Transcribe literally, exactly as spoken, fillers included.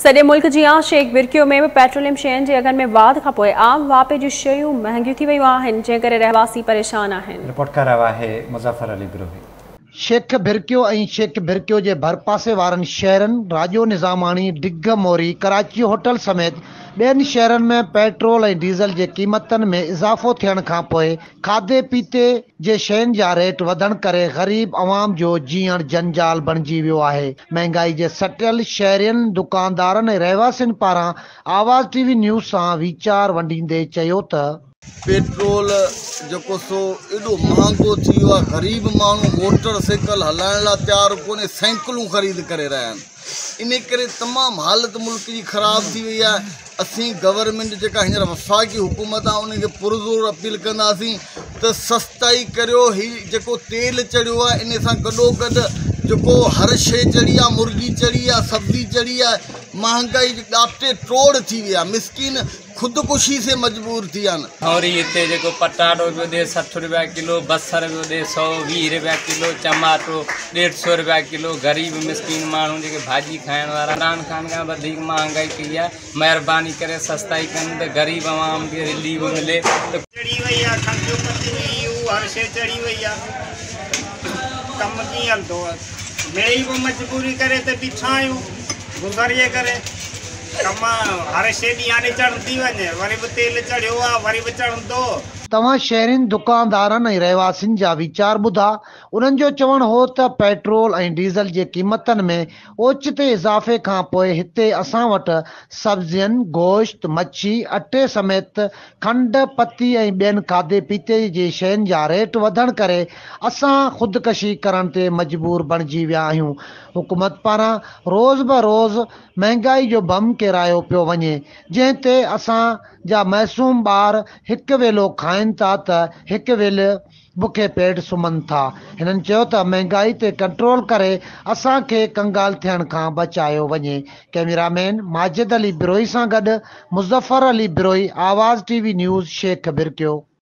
सॼे मुल्क जी आं शेख बिरकियो में पेट्रोलियम शयुनि जे अघनि में वाध खां पोइ आम वापे जूं शयूं महांगियूं थी वियूं आहिनि, जंहिं करे रहवासी परेशान आहिनि। रिपोर्ट कर रहा है मुज़फ़र अली बिरोही। शेख बिरकियो ऐं शेख बिरकियो जे भरपासे वारनि शहरनि राजो निज़ामाणी, डिघ मोरी, कराची होटल समेत ॿियनि शहरनि में पेट्रोल ऐं डीज़ल जे क़ीमतनि में इज़ाफ़ो थियण खां पोइ खाधे पीते जे शयुनि जा रेट वधण करे ग़रीब अवाम जो जीअण जंजाल बणिजी वियो आहे। महांगाई जे सटियल शहरियुनि, दुकानदारनि ऐं रहवासियुनि पारां आवाज़ टीवी न्यूज़ सां वीचार वंडींदे चयो त पेट्रोल जो सो एडो महंगो थी वियो आहे, ग़रीब माण्हू मोटरसाइकिल हलाइण लाइ तयारु कोन्हे, साइकिलूं ख़रीद करे रहिया आहिनि। इन करे तमामु हालत मुल्क जी ख़राब थी वई आहे। असीं गवर्नमेंट जेका हींअर वफ़ाक़ी हुकूमत आहे उनखे पुरज़ोर अपील कंदासीं त सस्ताई करियो। हीउ जेको तेल चढ़ियो आहे इन सां गॾोगॾु जेको हर शइ चढ़ी आहे, मुर्गी चढ़ी आहे, सब्ज़ी चढ़ी आहे, महांगाई ॾाटे टोड़ थी वई आहे। मिसकिन खुदकुशी से मजबूर थी आहिनि। और हिते जेको पटाटो पियो ॾे सठि रुपया किलो, बसर पियो ॾे सौ वीह रुपया किलो, टमाटो ॾेढ सौ रुपया किलो। ग़रीब मिसकिन माण्हू जेके भाॼी खाइण वारा इमरान खान खां वधीक महांगाई कई आहे। महिरबानी करे सस्ताई कनि त ग़रीब आवाम खे रिलीफ मिले। चढ़ी वई आहे, खंडु पती हर शइ चढ़ी वई आहे, कमु कीअं हलंदो आहे? मिड़ई बि मजबूरी करे त बीठा आहियूं गुज़ारीअ करे। कम हर शइ ॾींहुं हाणे चढ़ंदी वञे, वरी बि तेल चढ़ियो आहे, वरी बि चढ़ंदो। तव्हां शहरनि, दुकानदारनि ऐं रहवासियुनि जा वीचार ॿुधा। उन्हनि जो चवणु हो त पेट्रोल ऐं डीज़ल जे क़ीमतनि में ओचिते इज़ाफ़े खां पोइ हिते असां वटि सब्जियुनि, गोश्त, मच्छी, अटे समेत खंडु पती ऐं ॿियनि खाधे पीते जे शयुनि जा रेट वधण करे असां ख़ुदकशी करण ते मजबूर बणिजी विया आहियूं। हुकूमत पारां रोज़ ब रोज़ महांगाई जो बम किरायो पियो वञे, जंहिं ते असां जा मासूम ॿार हिकु वेलो खाइनि था त हिकु वेले बुखे पेट सुम्हनि था। हिननि चयो त महांगाई ते कंट्रोल करे असांखे कंगाल थियण खां बचायो वञे। कैमरामैन माजिद अली बिरोही सां गॾु मुज़फ़र अली बिरोही, आवाज़ टीवी न्यूज़, शेख बिरकियो।